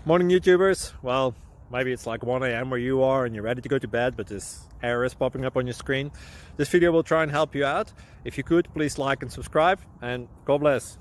Morning YouTubers. Well, maybe it's like 1 a.m. where you are and you're ready to go to bed, but this error is popping up on your screen. This video will try and help you out. If you could, please like and subscribe, and God bless.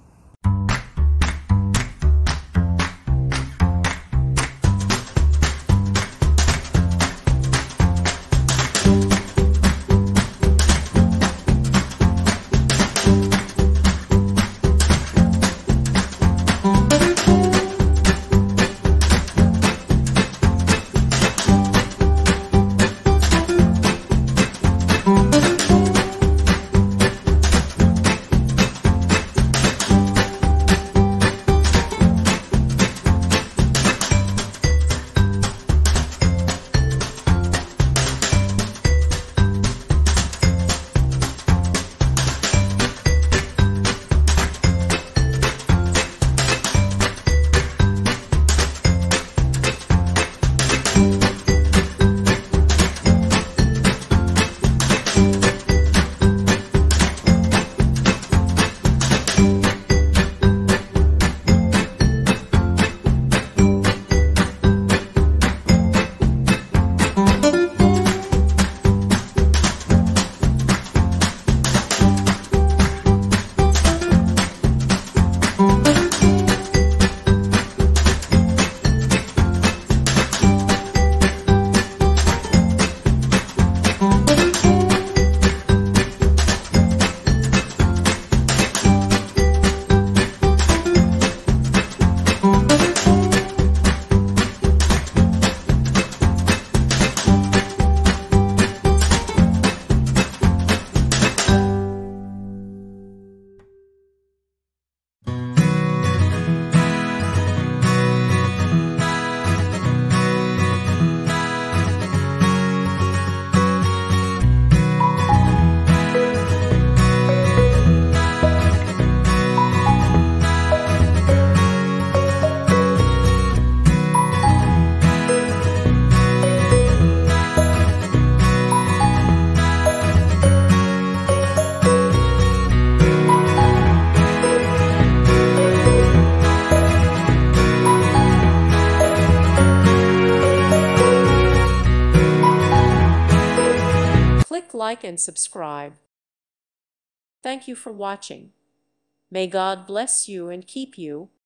Click like and subscribe. Thank you for watching. May God bless you and keep you.